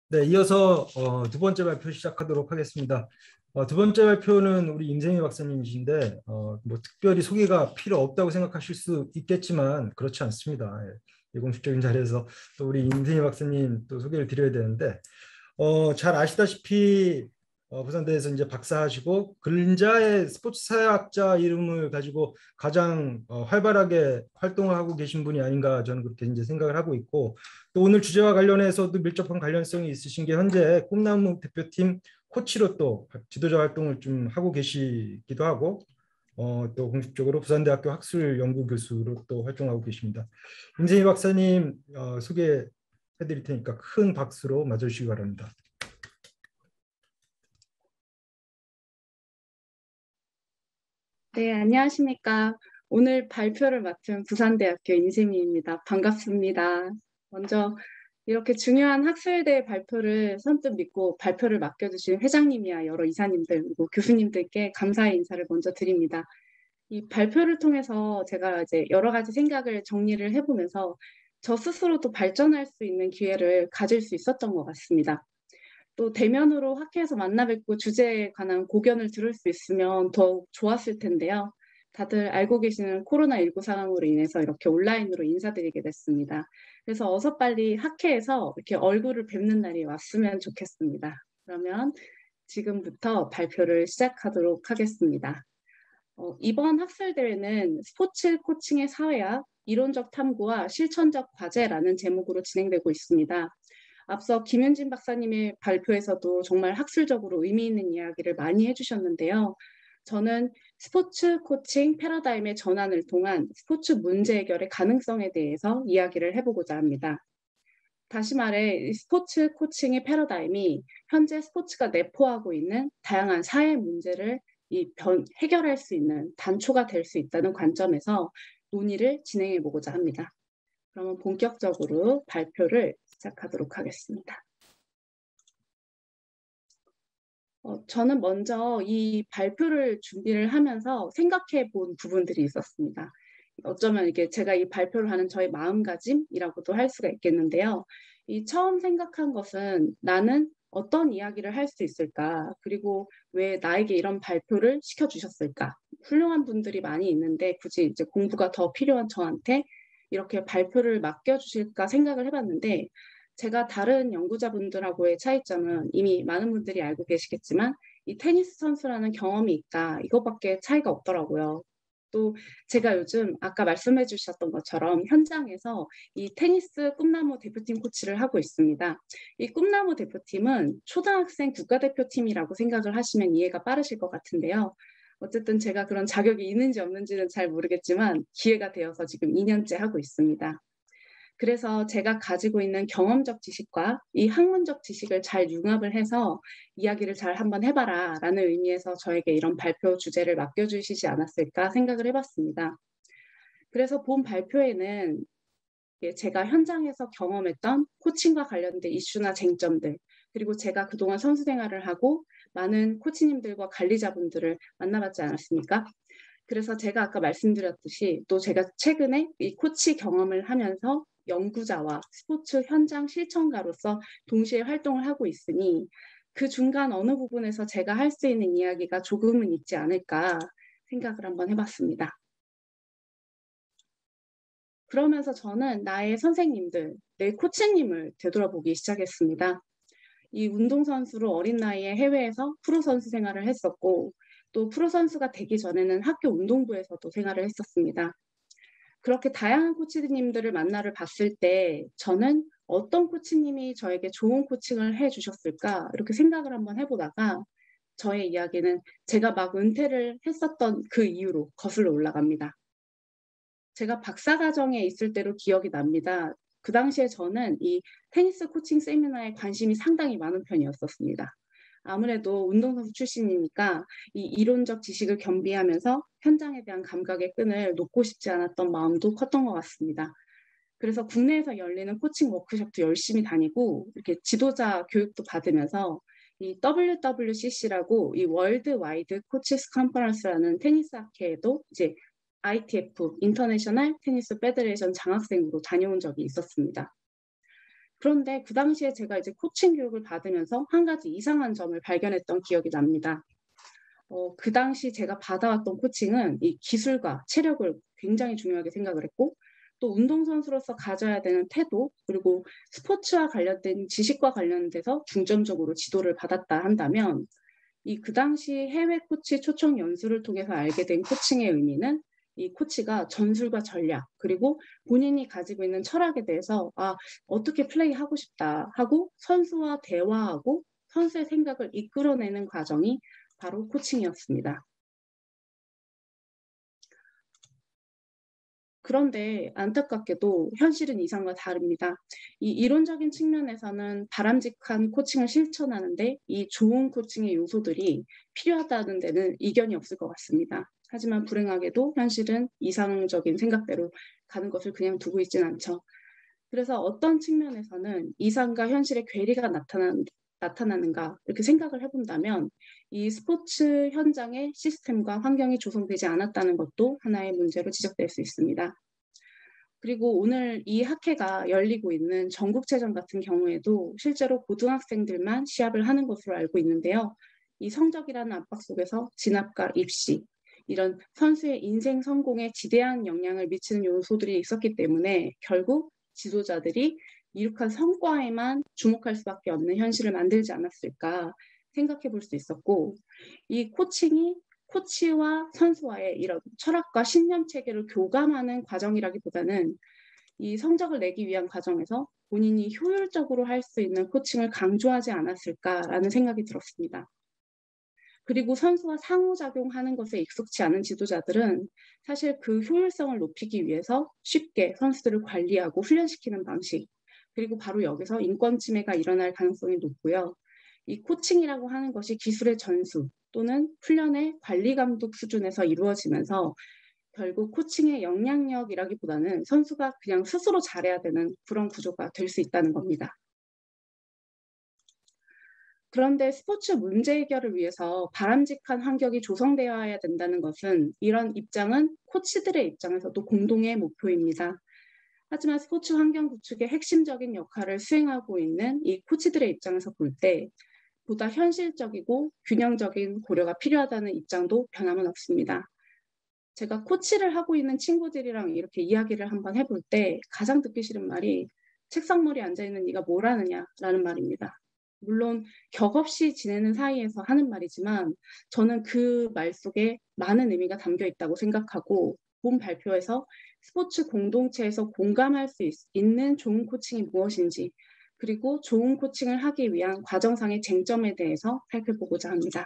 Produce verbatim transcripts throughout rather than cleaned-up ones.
네, 이어서 어, 두 번째 발표 시작하도록 하겠습니다. 어, 두 번째 발표는 우리 임생희 박사님이신데 어, 뭐 특별히 소개가 필요 없다고 생각하실 수 있겠지만 그렇지 않습니다. 예, 이 공식적인 자리에서 또 우리 임생희 박사님 또 소개를 드려야 되는데 어, 잘 아시다시피 어, 부산대에서 이제 박사하시고 근자의 스포츠 사회학자 이름을 가지고 가장 어, 활발하게 활동을 하고 계신 분이 아닌가 저는 그렇게 이제 생각을 하고 있고 또 오늘 주제와 관련해서도 밀접한 관련성이 있으신 게 현재 꿈나무 대표팀 코치로 또 지도자 활동을 좀 하고 계시기도 하고 어, 또 공식적으로 부산대학교 학술 연구 교수로 또 활동하고 계십니다. 임세희 박사님 어, 소개해 드릴 테니까 큰 박수로 맞아주시기 바랍니다. 네, 안녕하십니까. 오늘 발표를 맡은 부산대학교 임세미입니다. 반갑습니다. 먼저 이렇게 중요한 학술대 발표를 선뜻 믿고 발표를 맡겨주신 회장님이야 여러 이사님들 그리고 교수님들께 감사의 인사를 먼저 드립니다. 이 발표를 통해서 제가 이제 여러 가지 생각을 정리를 해보면서 저 스스로도 발전할 수 있는 기회를 가질 수 있었던 것 같습니다. 또 대면으로 학회에서 만나 뵙고 주제에 관한 고견을 들을 수 있으면 더욱 좋았을 텐데요. 다들 알고 계시는 코로나십구 상황으로 인해서 이렇게 온라인으로 인사드리게 됐습니다. 그래서 어서 빨리 학회에서 이렇게 얼굴을 뵙는 날이 왔으면 좋겠습니다. 그러면 지금부터 발표를 시작하도록 하겠습니다. 어, 이번 학술대회는 스포츠 코칭의 사회학, 이론적 탐구와 실천적 과제라는 제목으로 진행되고 있습니다. 앞서 김윤진 박사님의 발표에서도 정말 학술적으로 의미 있는 이야기를 많이 해주셨는데요. 저는 스포츠 코칭 패러다임의 전환을 통한 스포츠 문제 해결의 가능성에 대해서 이야기를 해보고자 합니다. 다시 말해 스포츠 코칭의 패러다임이 현재 스포츠가 내포하고 있는 다양한 사회 문제를 이 변, 해결할 수 있는 단초가 될 수 있다는 관점에서 논의를 진행해 보고자 합니다. 그러면 본격적으로 발표를 시작하도록 하겠습니다. 어, 저는 먼저 이 발표를 준비를 하면서 생각해 본 부분들이 있었습니다. 어쩌면 이게 제가 이 발표를 하는 저의 마음가짐이라고도 할 수가 있겠는데요. 이 처음 생각한 것은 나는 어떤 이야기를 할 수 있을까? 그리고 왜 나에게 이런 발표를 시켜주셨을까? 훌륭한 분들이 많이 있는데 굳이 이제 공부가 더 필요한 저한테 이렇게 발표를 맡겨주실까 생각을 해봤는데 제가 다른 연구자분들하고의 차이점은 이미 많은 분들이 알고 계시겠지만 이 테니스 선수라는 경험이 있다. 이것밖에 차이가 없더라고요. 또 제가 요즘 아까 말씀해 주셨던 것처럼 현장에서 이 테니스 꿈나무 대표팀 코치를 하고 있습니다. 이 꿈나무 대표팀은 초등학생 국가대표팀이라고 생각을 하시면 이해가 빠르실 것 같은데요. 어쨌든 제가 그런 자격이 있는지 없는지는 잘 모르겠지만 기회가 되어서 지금 이 년째 하고 있습니다. 그래서 제가 가지고 있는 경험적 지식과 이 학문적 지식을 잘 융합을 해서 이야기를 잘 한번 해봐라 라는 의미에서 저에게 이런 발표 주제를 맡겨주시지 않았을까 생각을 해봤습니다. 그래서 본 발표에는 제가 현장에서 경험했던 코칭과 관련된 이슈나 쟁점들 그리고 제가 그동안 선수 생활을 하고 많은 코치님들과 관리자분들을 만나봤지 않았습니까? 그래서 제가 아까 말씀드렸듯이 또 제가 최근에 이 코치 경험을 하면서 연구자와 스포츠 현장 실천가로서 동시에 활동을 하고 있으니 그 중간 어느 부분에서 제가 할 수 있는 이야기가 조금은 있지 않을까 생각을 한번 해봤습니다. 그러면서 저는 나의 선생님들, 내 코치님을 되돌아보기 시작했습니다. 이 운동선수로 어린 나이에 해외에서 프로선수 생활을 했었고 또 프로선수가 되기 전에는 학교 운동부에서도 생활을 했었습니다. 그렇게 다양한 코치님들을 만나를 봤을 때 저는 어떤 코치님이 저에게 좋은 코칭을 해주셨을까 이렇게 생각을 한번 해보다가 저의 이야기는 제가 막 은퇴를 했었던 그 이후로 거슬러 올라갑니다. 제가 박사과정에 있을 때로 기억이 납니다. 그 당시에 저는 이 테니스 코칭 세미나에 관심이 상당히 많은 편이었었습니다. 아무래도 운동선수 출신이니까 이 이론적 지식을 겸비하면서 현장에 대한 감각의 끈을 놓고 싶지 않았던 마음도 컸던 것 같습니다. 그래서 국내에서 열리는 코칭 워크숍도 열심히 다니고 이렇게 지도자 교육도 받으면서 이 더블유더블유씨씨라고 이 월드 와이드 코치스 컨퍼런스라는 테니스 학회에도 이제 아이티에프 인터내셔널 테니스 페더레이션 장학생으로 다녀온 적이 있었습니다. 그런데 그 당시에 제가 이제 코칭 교육을 받으면서 한 가지 이상한 점을 발견했던 기억이 납니다. 어, 그 당시 제가 받아왔던 코칭은 이 기술과 체력을 굉장히 중요하게 생각을 했고, 또 운동선수로서 가져야 되는 태도, 그리고 스포츠와 관련된 지식과 관련돼서 중점적으로 지도를 받았다 한다면, 이 그 당시 해외 코치 초청 연수를 통해서 알게 된 코칭의 의미는 이 코치가 전술과 전략, 그리고 본인이 가지고 있는 철학에 대해서 아, 어떻게 플레이하고 싶다 하고 선수와 대화하고 선수의 생각을 이끌어내는 과정이 바로 코칭이었습니다. 그런데 안타깝게도 현실은 이상과 다릅니다. 이 이론적인 측면에서는 바람직한 코칭을 실천하는데 이 좋은 코칭의 요소들이 필요하다는 데는 이견이 없을 것 같습니다. 하지만 불행하게도 현실은 이상적인 생각대로 가는 것을 그냥 두고 있진 않죠. 그래서 어떤 측면에서는 이상과 현실의 괴리가 나타나는, 나타나는가 이렇게 생각을 해본다면 이 스포츠 현장의 시스템과 환경이 조성되지 않았다는 것도 하나의 문제로 지적될 수 있습니다. 그리고 오늘 이 학회가 열리고 있는 전국체전 같은 경우에도 실제로 고등학생들만 시합을 하는 것으로 알고 있는데요. 이 성적이라는 압박 속에서 진학과 입시, 이런 선수의 인생 성공에 지대한 영향을 미치는 요소들이 있었기 때문에 결국 지도자들이 이룩한 성과에만 주목할 수밖에 없는 현실을 만들지 않았을까 생각해 볼 수 있었고, 이 코칭이 코치와 선수와의 이런 철학과 신념 체계를 교감하는 과정이라기보다는 이 성적을 내기 위한 과정에서 본인이 효율적으로 할 수 있는 코칭을 강조하지 않았을까라는 생각이 들었습니다. 그리고 선수와 상호작용하는 것에 익숙치 않은 지도자들은 사실 그 효율성을 높이기 위해서 쉽게 선수들을 관리하고 훈련시키는 방식, 그리고 바로 여기서 인권 침해가 일어날 가능성이 높고요. 이 코칭이라고 하는 것이 기술의 전수 또는 훈련의 관리 감독 수준에서 이루어지면서 결국 코칭의 영향력이라기보다는 선수가 그냥 스스로 잘해야 되는 그런 구조가 될 수 있다는 겁니다. 그런데 스포츠 문제 해결을 위해서 바람직한 환경이 조성되어야 된다는 것은 이런 입장은 코치들의 입장에서도 공동의 목표입니다. 하지만 스포츠 환경 구축의 핵심적인 역할을 수행하고 있는 이 코치들의 입장에서 볼 때 보다 현실적이고 균형적인 고려가 필요하다는 입장도 변함은 없습니다. 제가 코치를 하고 있는 친구들이랑 이렇게 이야기를 한번 해볼 때 가장 듣기 싫은 말이 책상머리에 앉아있는 네가 뭘 하느냐라는 말입니다. 물론 격없이 지내는 사이에서 하는 말이지만 저는 그 말 속에 많은 의미가 담겨 있다고 생각하고 본 발표에서 스포츠 공동체에서 공감할 수 있, 있는 좋은 코칭이 무엇인지 그리고 좋은 코칭을 하기 위한 과정상의 쟁점에 대해서 살펴보고자 합니다.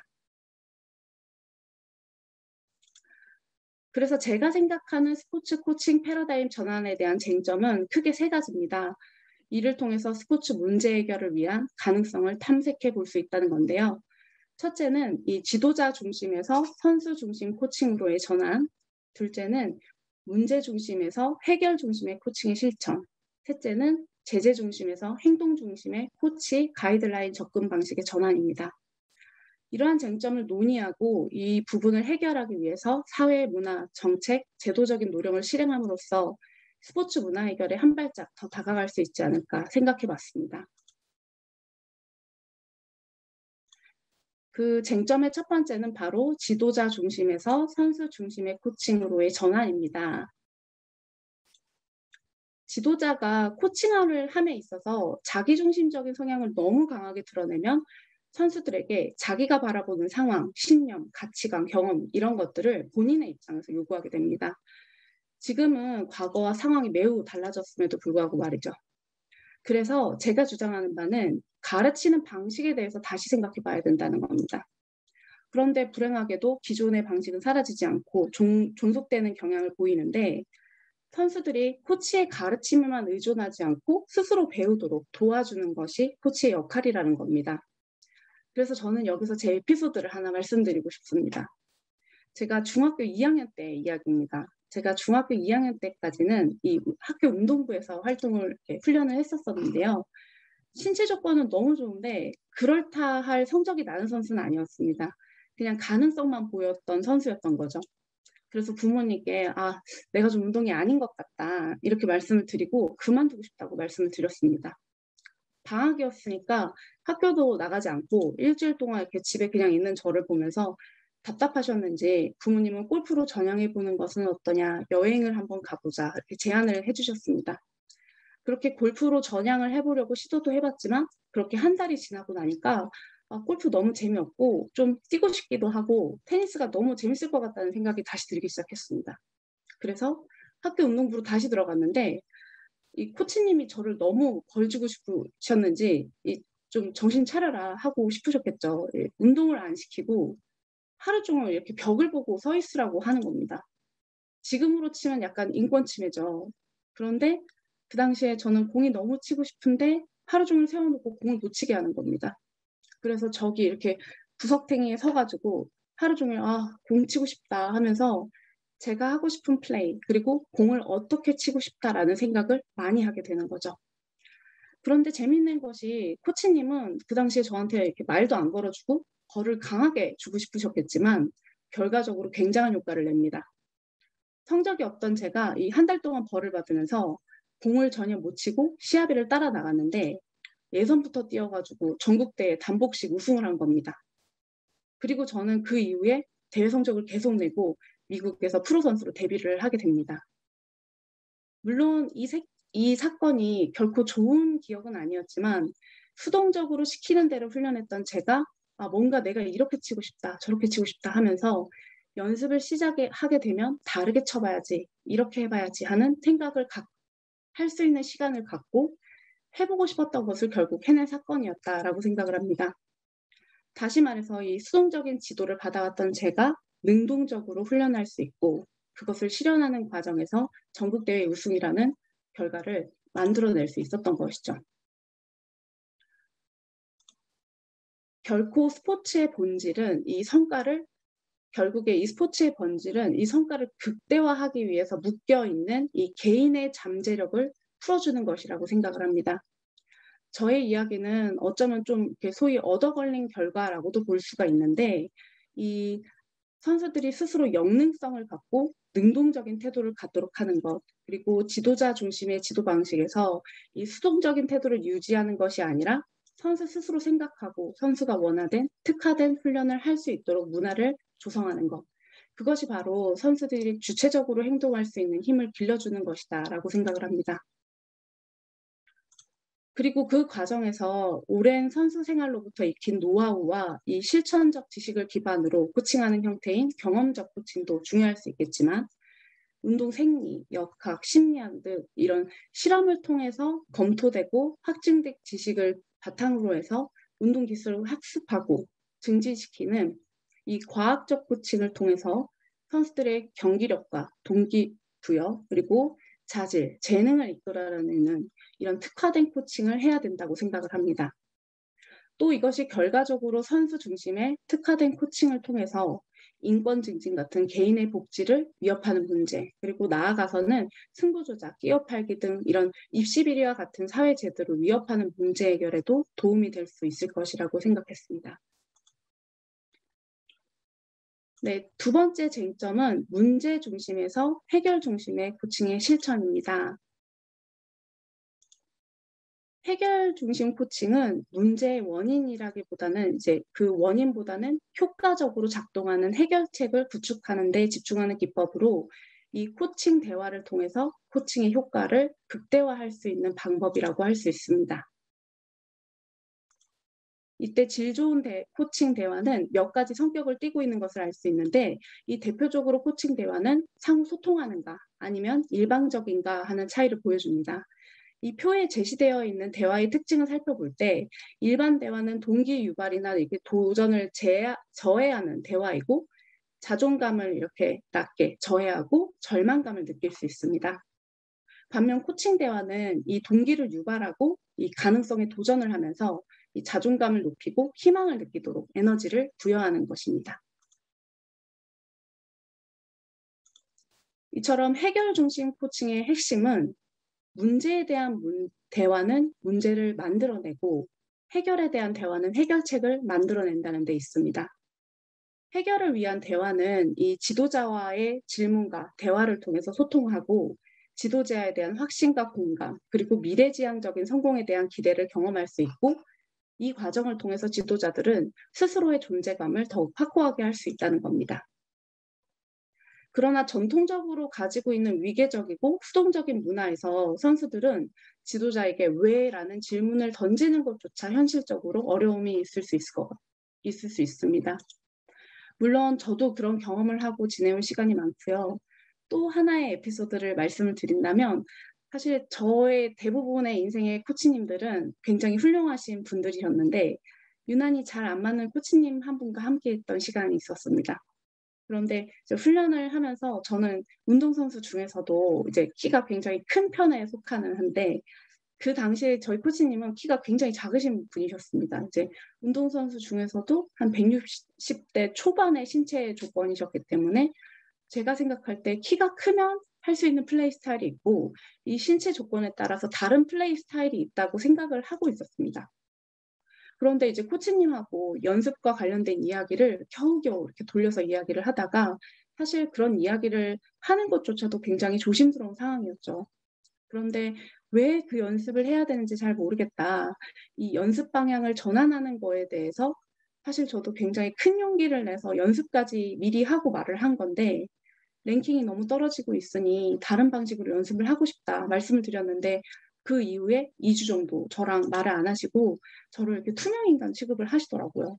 그래서 제가 생각하는 스포츠 코칭 패러다임 전환에 대한 쟁점은 크게 세 가지입니다. 이를 통해서 스포츠 문제 해결을 위한 가능성을 탐색해 볼 수 있다는 건데요. 첫째는 이 지도자 중심에서 선수 중심 코칭으로의 전환, 둘째는 문제 중심에서 해결 중심의 코칭의 실천, 셋째는 제재 중심에서 행동 중심의 코치 가이드라인 접근 방식의 전환입니다. 이러한 쟁점을 논의하고 이 부분을 해결하기 위해서 사회, 문화, 정책, 제도적인 노력을 실행함으로써 스포츠 문화 해결에 한 발짝 더 다가갈 수 있지 않을까 생각해 봤습니다. 그 쟁점의 첫 번째는 바로 지도자 중심에서 선수 중심의 코칭으로의 전환입니다. 지도자가 코칭을 함에 있어서 자기중심적인 성향을 너무 강하게 드러내면 선수들에게 자기가 바라보는 상황, 신념, 가치관, 경험 이런 것들을 본인의 입장에서 요구하게 됩니다. 지금은 과거와 상황이 매우 달라졌음에도 불구하고 말이죠. 그래서 제가 주장하는 바는 가르치는 방식에 대해서 다시 생각해 봐야 된다는 겁니다. 그런데 불행하게도 기존의 방식은 사라지지 않고 종, 존속되는 경향을 보이는데 선수들이 코치의 가르침에만 의존하지 않고 스스로 배우도록 도와주는 것이 코치의 역할이라는 겁니다. 그래서 저는 여기서 제 에피소드를 하나 말씀드리고 싶습니다. 제가 중학교 이 학년 때 이야기입니다. 제가 중학교 이 학년 때까지는 이 학교 운동부에서 활동을 훈련을 했었었는데요. 신체 조건은 너무 좋은데 그럴다할 성적이 나는 선수는 아니었습니다. 그냥 가능성만 보였던 선수였던 거죠. 그래서 부모님께 아, 내가 좀 운동이 아닌 것 같다 이렇게 말씀을 드리고 그만두고 싶다고 말씀을 드렸습니다. 방학이었으니까 학교도 나가지 않고 일주일 동안 이렇게 집에 그냥 있는 저를 보면서 답답하셨는지 부모님은 골프로 전향해보는 것은 어떠냐, 여행을 한번 가보자 이렇게 제안을 해주셨습니다. 그렇게 골프로 전향을 해보려고 시도도 해봤지만 그렇게 한 달이 지나고 나니까 아, 골프 너무 재미없고 좀 뛰고 싶기도 하고 테니스가 너무 재밌을 것 같다는 생각이 다시 들기 시작했습니다. 그래서 학교 운동부로 다시 들어갔는데 이 코치님이 저를 너무 벌주고 싶으셨는지 이 좀 정신 차려라 하고 싶으셨겠죠. 예, 운동을 안 시키고 하루 종일 이렇게 벽을 보고 서 있으라고 하는 겁니다. 지금으로 치면 약간 인권 침해죠. 그런데 그 당시에 저는 공이 너무 치고 싶은데 하루 종일 세워놓고 공을 못 치게 하는 겁니다. 그래서 저기 이렇게 구석탱이에 서가지고 하루 종일 아, 공 치고 싶다 하면서 제가 하고 싶은 플레이 그리고 공을 어떻게 치고 싶다라는 생각을 많이 하게 되는 거죠. 그런데 재밌는 것이 코치님은 그 당시에 저한테 이렇게 말도 안 걸어주고 벌을 강하게 주고 싶으셨겠지만 결과적으로 굉장한 효과를 냅니다. 성적이 없던 제가 이 한 달 동안 벌을 받으면서 공을 전혀 못 치고 시합을 따라 나갔는데 예선부터 뛰어가지고 전국대회 단복식 우승을 한 겁니다. 그리고 저는 그 이후에 대회 성적을 계속 내고 미국에서 프로 선수로 데뷔를 하게 됩니다. 물론 이, 세, 이 사건이 결코 좋은 기억은 아니었지만 수동적으로 시키는 대로 훈련했던 제가 아, 뭔가 내가 이렇게 치고 싶다 저렇게 치고 싶다 하면서 연습을 시작하게 되면 다르게 쳐봐야지 이렇게 해봐야지 하는 생각을 할 수 있는 시간을 갖고 해보고 싶었던 것을 결국 해낸 사건이었다라고 생각을 합니다. 다시 말해서 이 수동적인 지도를 받아왔던 제가 능동적으로 훈련할 수 있고 그것을 실현하는 과정에서 전국대회 우승이라는 결과를 만들어낼 수 있었던 것이죠. 결코 스포츠의 본질은 이 성과를 결국에 이 스포츠의 본질은 이 성과를 극대화하기 위해서 묶여있는 이 개인의 잠재력을 풀어주는 것이라고 생각을 합니다. 저의 이야기는 어쩌면 좀 소위 얻어 걸린 결과라고도 볼 수가 있는데 이 선수들이 스스로 역능성을 갖고 능동적인 태도를 갖도록 하는 것 그리고 지도자 중심의 지도 방식에서 이 수동적인 태도를 유지하는 것이 아니라 선수 스스로 생각하고 선수가 원하된 특화된 훈련을 할 수 있도록 문화를 조성하는 것 그것이 바로 선수들이 주체적으로 행동할 수 있는 힘을 길러주는 것이다 라고 생각을 합니다. 그리고 그 과정에서 오랜 선수 생활로부터 익힌 노하우와 이 실천적 지식을 기반으로 코칭하는 형태인 경험적 코칭도 중요할 수 있겠지만 운동 생리, 역학, 심리학 등 이런 실험을 통해서 검토되고 확증된 지식을 바탕으로 해서 운동 기술을 학습하고 증진시키는 이 과학적 코칭을 통해서 선수들의 경기력과 동기부여 그리고 자질, 재능을 이끌어내는 이런 특화된 코칭을 해야 된다고 생각을 합니다. 또 이것이 결과적으로 선수 중심의 특화된 코칭을 통해서 인권 증진 같은 개인의 복지를 위협하는 문제, 그리고 나아가서는 승부조작, 끼어 팔기 등 이런 입시 비리와 같은 사회 제도를 위협하는 문제 해결에도 도움이 될 수 있을 것이라고 생각했습니다. 네, 두 번째 쟁점은 문제 중심에서 해결 중심의 코칭의 실천입니다. 해결 중심 코칭은 문제의 원인이라기보다는 이제 그 원인보다는 효과적으로 작동하는 해결책을 구축하는 데 집중하는 기법으로 이 코칭 대화를 통해서 코칭의 효과를 극대화할 수 있는 방법이라고 할 수 있습니다. 이때 질 좋은 대, 코칭 대화는 몇 가지 성격을 띠고 있는 것을 알 수 있는데 이 대표적으로 코칭 대화는 상호 소통하는가 아니면 일방적인가 하는 차이를 보여줍니다. 이 표에 제시되어 있는 대화의 특징을 살펴볼 때 일반 대화는 동기 유발이나 이렇게 도전을 제하, 저해하는 대화이고 자존감을 이렇게 낮게 저해하고 절망감을 느낄 수 있습니다. 반면 코칭 대화는 이 동기를 유발하고 이 가능성에 도전을 하면서 이 자존감을 높이고 희망을 느끼도록 에너지를 부여하는 것입니다. 이처럼 해결 중심 코칭의 핵심은 문제에 대한 문, 대화는 문제를 만들어내고 해결에 대한 대화는 해결책을 만들어낸다는 데 있습니다. 해결을 위한 대화는 이 지도자와의 질문과 대화를 통해서 소통하고 지도자에 대한 확신과 공감, 그리고 미래지향적인 성공에 대한 기대를 경험할 수 있고 이 과정을 통해서 지도자들은 스스로의 존재감을 더욱 확고하게 할 수 있다는 겁니다. 그러나 전통적으로 가지고 있는 위계적이고 수동적인 문화에서 선수들은 지도자에게 왜? 라는 질문을 던지는 것조차 현실적으로 어려움이 있을 수 있을 것, 있을 수 있습니다. 물론 저도 그런 경험을 하고 지내온 시간이 많고요. 또 하나의 에피소드를 말씀을 드린다면 사실 저의 대부분의 인생의 코치님들은 굉장히 훌륭하신 분들이셨는데 유난히 잘 안 맞는 코치님 한 분과 함께 했던 시간이 있었습니다. 그런데 이제 훈련을 하면서 저는 운동선수 중에서도 이제 키가 굉장히 큰 편에 속하는 한데 그 당시에 저희 코치님은 키가 굉장히 작으신 분이셨습니다. 이제 운동선수 중에서도 한 백육십 대 초반의 신체 조건이셨기 때문에 제가 생각할 때 키가 크면 할 수 있는 플레이 스타일이 있고 이 신체 조건에 따라서 다른 플레이 스타일이 있다고 생각을 하고 있었습니다. 그런데 이제 코치님하고 연습과 관련된 이야기를 겨우겨우 이렇게 돌려서 이야기를 하다가 사실 그런 이야기를 하는 것조차도 굉장히 조심스러운 상황이었죠. 그런데 왜 그 연습을 해야 되는지 잘 모르겠다. 이 연습 방향을 전환하는 거에 대해서 사실 저도 굉장히 큰 용기를 내서 연습까지 미리 하고 말을 한 건데 랭킹이 너무 떨어지고 있으니 다른 방식으로 연습을 하고 싶다 말씀을 드렸는데 그 이후에 이 주 정도 저랑 말을 안 하시고 저를 이렇게 투명인간 취급을 하시더라고요.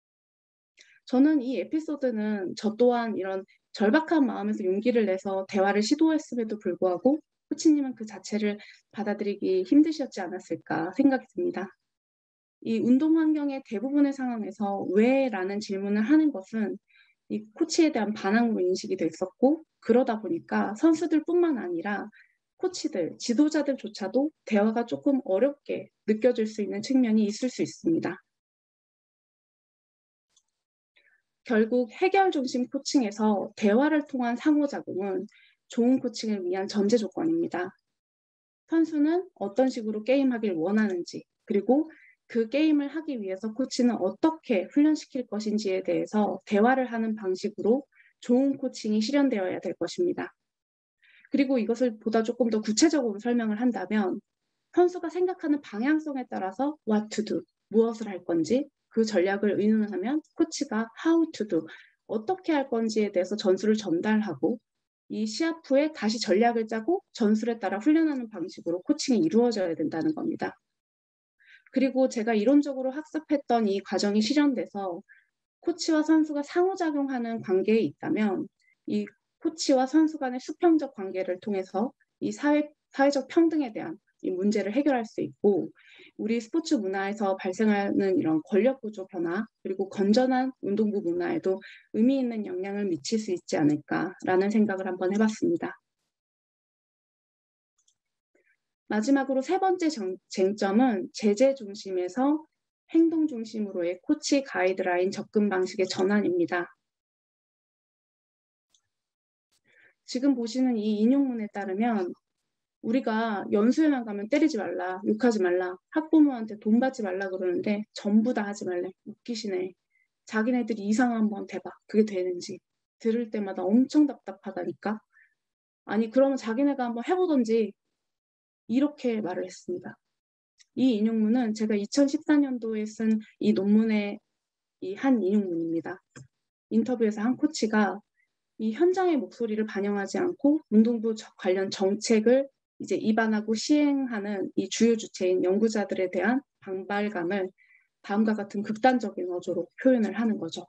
저는 이 에피소드는 저 또한 이런 절박한 마음에서 용기를 내서 대화를 시도했음에도 불구하고 코치님은 그 자체를 받아들이기 힘드셨지 않았을까 생각이 듭니다. 이 운동 환경의 대부분의 상황에서 왜? 라는 질문을 하는 것은 이 코치에 대한 반항으로 인식이 됐었고 그러다 보니까 선수들뿐만 아니라 코치들, 지도자들조차도 대화가 조금 어렵게 느껴질 수 있는 측면이 있을 수 있습니다. 결국 해결 중심 코칭에서 대화를 통한 상호작용은 좋은 코칭을 위한 전제 조건입니다. 선수는 어떤 식으로 게임하길 원하는지, 그리고 그 게임을 하기 위해서 코치는 어떻게 훈련시킬 것인지에 대해서 대화를 하는 방식으로 좋은 코칭이 실현되어야 될 것입니다. 그리고 이것을 보다 조금 더 구체적으로 설명을 한다면 선수가 생각하는 방향성에 따라서 what to do, 무엇을 할 건지 그 전략을 의논하면 코치가 how to do, 어떻게 할 건지에 대해서 전술을 전달하고 이 시합 후에 다시 전략을 짜고 전술에 따라 훈련하는 방식으로 코칭이 이루어져야 된다는 겁니다. 그리고 제가 이론적으로 학습했던 이 과정이 실현돼서 코치와 선수가 상호작용하는 관계에 있다면 이 코치와 선수 간의 수평적 관계를 통해서 이 사회, 사회적 평등에 대한 이 문제를 해결할 수 있고 우리 스포츠 문화에서 발생하는 이런 권력 구조 변화 그리고 건전한 운동부 문화에도 의미 있는 영향을 미칠 수 있지 않을까라는 생각을 한번 해봤습니다. 마지막으로 세 번째 정, 쟁점은 제재 중심에서 행동 중심으로의 코치 가이드라인 접근 방식의 전환입니다. 지금 보시는 이 인용문에 따르면 우리가 연수회만 가면 때리지 말라, 욕하지 말라, 학부모한테 돈 받지 말라 그러는데 전부 다 하지 말래. 웃기시네. 자기네들이 이상 한번 대봐. 그게 되는지. 들을 때마다 엄청 답답하다니까. 아니 그러면 자기네가 한번 해보던지 이렇게 말을 했습니다. 이 인용문은 제가 이천십사 년도에 쓴 이 논문의 이 한 인용문입니다. 인터뷰에서 한 코치가 이 현장의 목소리를 반영하지 않고 운동부 관련 정책을 이제 입안하고 시행하는 이 주요 주체인 연구자들에 대한 반발감을 다음과 같은 극단적인 어조로 표현을 하는 거죠.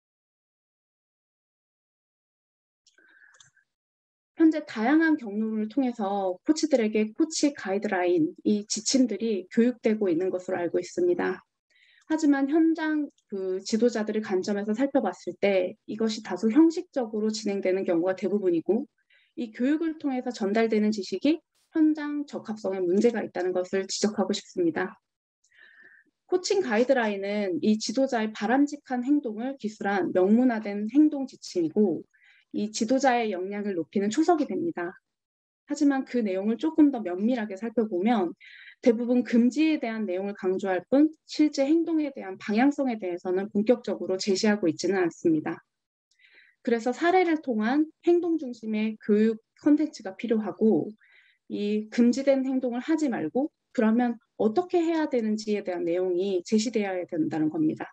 현재 다양한 경로를 통해서 코치들에게 코치 가이드라인, 이 지침들이 교육되고 있는 것으로 알고 있습니다. 하지만 현장 그 지도자들의 관점에서 살펴봤을 때 이것이 다소 형식적으로 진행되는 경우가 대부분이고 이 교육을 통해서 전달되는 지식이 현장 적합성에 문제가 있다는 것을 지적하고 싶습니다. 코칭 가이드라인은 이 지도자의 바람직한 행동을 기술한 명문화된 행동 지침이고 이 지도자의 역량을 높이는 초석이 됩니다. 하지만 그 내용을 조금 더 면밀하게 살펴보면 대부분 금지에 대한 내용을 강조할 뿐 실제 행동에 대한 방향성에 대해서는 본격적으로 제시하고 있지는 않습니다. 그래서 사례를 통한 행동 중심의 교육 콘텐츠가 필요하고 이 금지된 행동을 하지 말고 그러면 어떻게 해야 되는지에 대한 내용이 제시되어야 된다는 겁니다.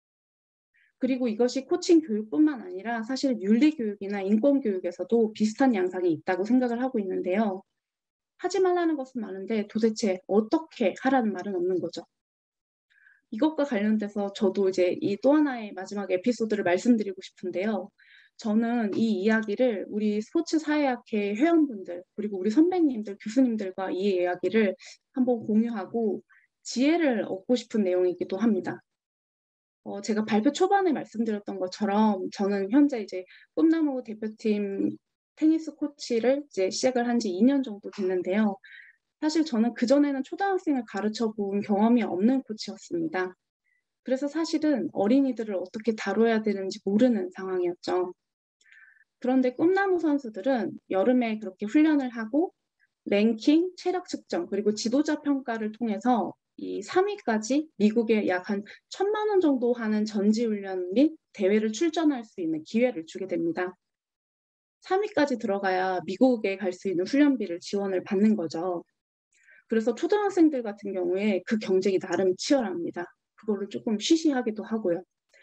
그리고 이것이 코칭 교육뿐만 아니라 사실 윤리교육이나 인권교육에서도 비슷한 양상이 있다고 생각을 하고 있는데요. 하지 말라는 것은 많은데 도대체 어떻게 하라는 말은 없는 거죠. 이것과 관련돼서 저도 이제 이 또 하나의 마지막 에피소드를 말씀드리고 싶은데요. 저는 이 이야기를 우리 스포츠 사회학회 회원분들 그리고 우리 선배님들, 교수님들과 이 이야기를 한번 공유하고 지혜를 얻고 싶은 내용이기도 합니다. 어, 제가 발표 초반에 말씀드렸던 것처럼 저는 현재 이제 꿈나무 대표팀 테니스 코치를 이제 시작을 한 지 이 년 정도 됐는데요. 사실 저는 그전에는 초등학생을 가르쳐 본 경험이 없는 코치였습니다. 그래서 사실은 어린이들을 어떻게 다뤄야 되는지 모르는 상황이었죠. 그런데 꿈나무 선수들은 여름에 그렇게 훈련을 하고 랭킹, 체력 측정, 그리고 지도자 평가를 통해서 이 삼 위까지 미국에 약 한 천만 원 정도 하는 전지훈련 및 대회를 출전할 수 있는 기회를 주게 됩니다. 삼 위까지 들어가야 미국에 갈 수 있는 훈련비를 지원을 받는 거죠. 그래서 초등학생들 같은 경우에 그 경쟁이 나름 치열합니다. 그거를 조금 쉬쉬하기도 하고요.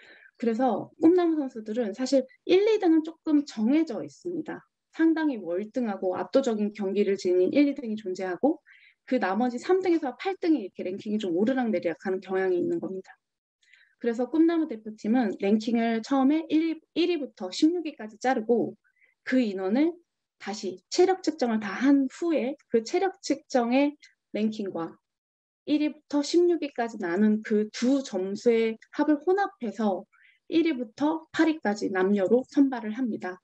그래서 꿈나무 선수들은 사실 일, 이 등은 조금 정해져 있습니다. 상당히 월등하고 압도적인 경기를 지닌 일, 이 등이 존재하고 그 나머지 삼 등에서 팔 등이 이렇게 랭킹이 좀 오르락내리락하는 경향이 있는 겁니다. 그래서 꿈나무 대표팀은 랭킹을 처음에 일 위부터 십육 위까지 자르고 그 인원을 다시 체력 측정을 다 한 후에 그 체력 측정의 랭킹과 일 위부터 십육 위까지 나눈 그 두 점수의 합을 혼합해서 일 위부터 팔 위까지 남녀로 선발을 합니다.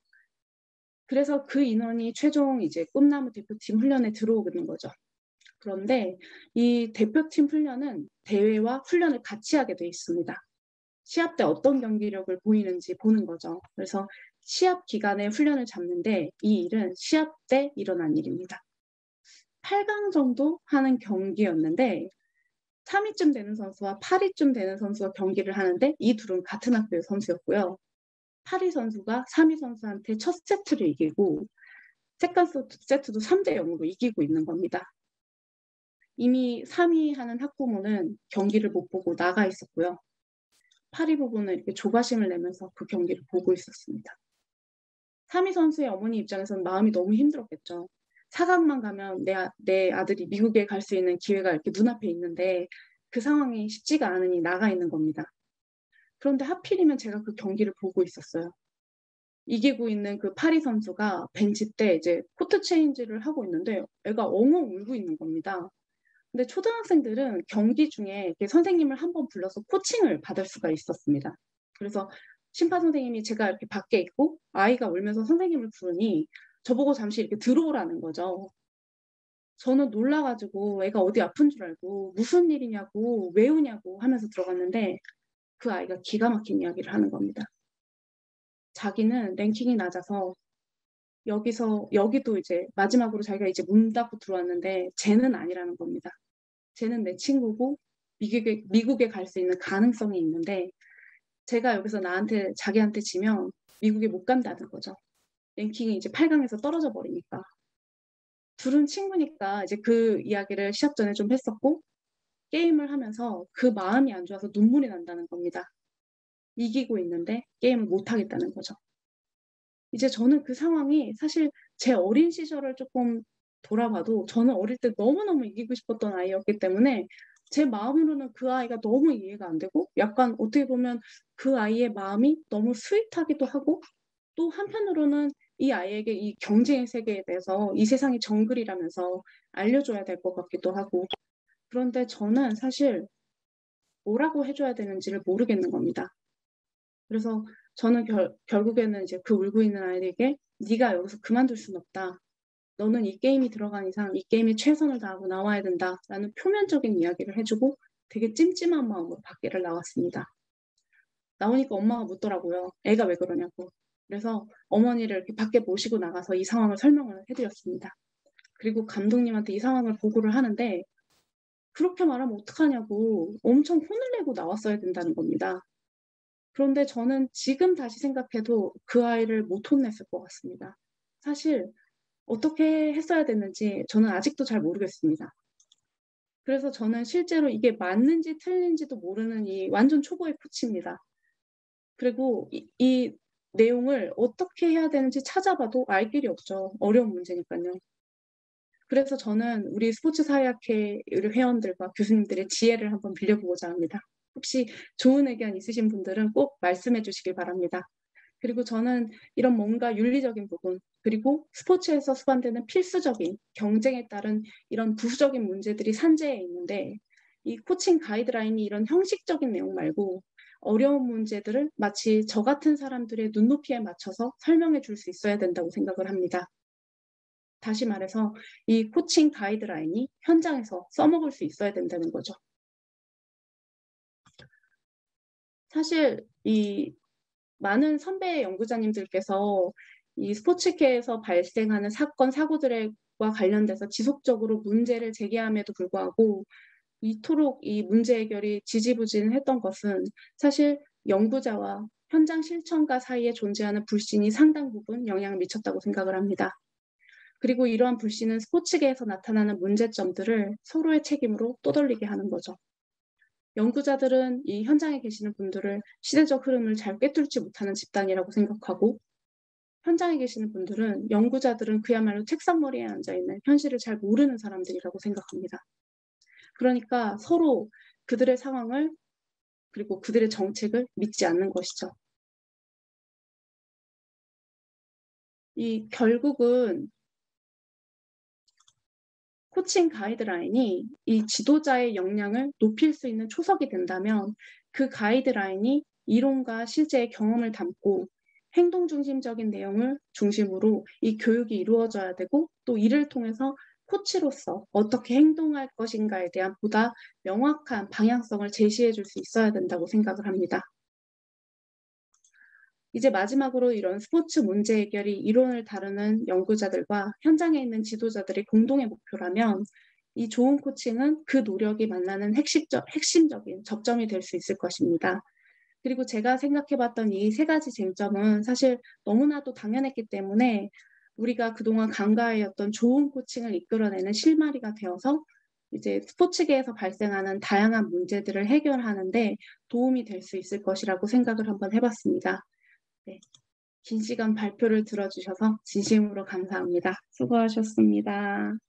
그래서 그 인원이 최종 이제 꿈나무 대표팀 훈련에 들어오는 거죠. 그런데 이 대표팀 훈련은 대회와 훈련을 같이 하게 돼 있습니다. 시합 때 어떤 경기력을 보이는지 보는 거죠. 그래서 시합 기간에 훈련을 잡는데 이 일은 시합 때 일어난 일입니다. 팔 강 정도 하는 경기였는데 삼 위쯤 되는 선수와 팔 위쯤 되는 선수가 경기를 하는데 이 둘은 같은 학교의 선수였고요. 팔 위 선수가 삼 위 선수한테 첫 세트를 이기고 세컨드 세트도 삼 대 영으로 이기고 있는 겁니다. 이미 삼 위 하는 학부모는 경기를 못 보고 나가 있었고요. 팔 위 부부는 이렇게 조바심을 내면서 그 경기를 보고 있었습니다. 삼 위 선수의 어머니 입장에서는 마음이 너무 힘들었겠죠. 사 강만 가면 내, 아, 내 아들이 미국에 갈 수 있는 기회가 이렇게 눈앞에 있는데 그 상황이 쉽지가 않으니 나가 있는 겁니다. 그런데 하필이면 제가 그 경기를 보고 있었어요. 이기고 있는 그 팔 위 선수가 벤치 때 이제 코트 체인지를 하고 있는데 애가 엉엉 울고 있는 겁니다. 근데 초등학생들은 경기 중에 선생님을 한번 불러서 코칭을 받을 수가 있었습니다. 그래서 심판 선생님이 제가 이렇게 밖에 있고 아이가 울면서 선생님을 부르니 저보고 잠시 이렇게 들어오라는 거죠. 저는 놀라가지고 애가 어디 아픈 줄 알고 무슨 일이냐고 왜 우냐고 하면서 들어갔는데 그 아이가 기가 막힌 이야기를 하는 겁니다. 자기는 랭킹이 낮아서 여기서 여기도 이제 마지막으로 자기가 이제 문 닫고 들어왔는데 쟤는 아니라는 겁니다. 쟤는 내 친구고 미국에 미국에 갈 수 있는 가능성이 있는데 제가 여기서 나한테 자기한테 지면 미국에 못 간다는 거죠. 랭킹이 이제 팔 강에서 떨어져 버리니까. 둘은 친구니까 이제 그 이야기를 시합 전에 좀 했었고 게임을 하면서 그 마음이 안 좋아서 눈물이 난다는 겁니다. 이기고 있는데 게임을 못 하겠다는 거죠. 이제 저는 그 상황이 사실 제 어린 시절을 조금 돌아봐도 저는 어릴 때 너무너무 이기고 싶었던 아이였기 때문에 제 마음으로는 그 아이가 너무 이해가 안 되고 약간 어떻게 보면 그 아이의 마음이 너무 스윗하기도 하고 또 한편으로는 이 아이에게 이 경쟁의 세계에 대해서 이 세상이 정글이라면서 알려줘야 될 것 같기도 하고 그런데 저는 사실 뭐라고 해줘야 되는지를 모르겠는 겁니다. 그래서 저는 결, 결국에는 이제 그 울고 있는 아이에게 네가 여기서 그만둘 순 없다. 너는 이 게임이 들어간 이상 이 게임에 최선을 다하고 나와야 된다라는 표면적인 이야기를 해주고 되게 찜찜한 마음으로 밖에를 나왔습니다. 나오니까 엄마가 묻더라고요. 애가 왜 그러냐고. 그래서 어머니를 이렇게 밖에 모시고 나가서 이 상황을 설명을 해드렸습니다. 그리고 감독님한테 이 상황을 보고를 하는데 그렇게 말하면 어떡하냐고 엄청 혼을 내고 나왔어야 된다는 겁니다. 그런데 저는 지금 다시 생각해도 그 아이를 못 혼냈을 것 같습니다. 사실 어떻게 했어야 됐는지 저는 아직도 잘 모르겠습니다. 그래서 저는 실제로 이게 맞는지 틀린지도 모르는 이 완전 초보의 코치입니다. 그리고 이, 이 내용을 어떻게 해야 되는지 찾아봐도 알 길이 없죠. 어려운 문제니까요. 그래서 저는 우리 스포츠 사회학회 회원들과 교수님들의 지혜를 한번 빌려보고자 합니다. 혹시 좋은 의견 있으신 분들은 꼭 말씀해 주시길 바랍니다. 그리고 저는 이런 뭔가 윤리적인 부분, 그리고 스포츠에서 수반되는 필수적인 경쟁에 따른 이런 부수적인 문제들이 산재해 있는데, 이 코칭 가이드라인이 이런 형식적인 내용 말고 어려운 문제들을 마치 저 같은 사람들의 눈높이에 맞춰서 설명해 줄 수 있어야 된다고 생각을 합니다. 다시 말해서 이 코칭 가이드라인이 현장에서 써먹을 수 있어야 된다는 거죠. 사실 이 많은 선배 연구자님들께서 이 스포츠계에서 발생하는 사건, 사고들과 관련돼서 지속적으로 문제를 제기함에도 불구하고 이토록 이 문제 해결이 지지부진했던 것은 사실 연구자와 현장 실천가 사이에 존재하는 불신이 상당 부분 영향을 미쳤다고 생각을 합니다. 그리고 이러한 불신은 스포츠계에서 나타나는 문제점들을 서로의 책임으로 떠돌리게 하는 거죠. 연구자들은 이 현장에 계시는 분들을 시대적 흐름을 잘 꿰뚫지 못하는 집단이라고 생각하고, 현장에 계시는 분들은 연구자들은 그야말로 책상머리에 앉아있는 현실을 잘 모르는 사람들이라고 생각합니다. 그러니까 서로 그들의 상황을 그리고 그들의 정책을 믿지 않는 것이죠. 이 결국은 코칭 가이드라인이 이 지도자의 역량을 높일 수 있는 초석이 된다면 그 가이드라인이 이론과 실제의 경험을 담고 행동 중심적인 내용을 중심으로 이 교육이 이루어져야 되고, 또 이를 통해서 코치로서 어떻게 행동할 것인가에 대한 보다 명확한 방향성을 제시해 줄 수 있어야 된다고 생각을 합니다. 이제 마지막으로 이런 스포츠 문제 해결이 이론을 다루는 연구자들과 현장에 있는 지도자들의 공동의 목표라면 이 좋은 코칭은 그 노력이 만나는 핵심적, 핵심적인 접점이 될 수 있을 것입니다. 그리고 제가 생각해봤던 이 세 가지 쟁점은 사실 너무나도 당연했기 때문에 우리가 그동안 간과해왔던 좋은 코칭을 이끌어내는 실마리가 되어서 이제 스포츠계에서 발생하는 다양한 문제들을 해결하는데 도움이 될 수 있을 것이라고 생각을 한번 해봤습니다. 네, 긴 시간 발표를 들어주셔서 진심으로 감사합니다. 수고하셨습니다.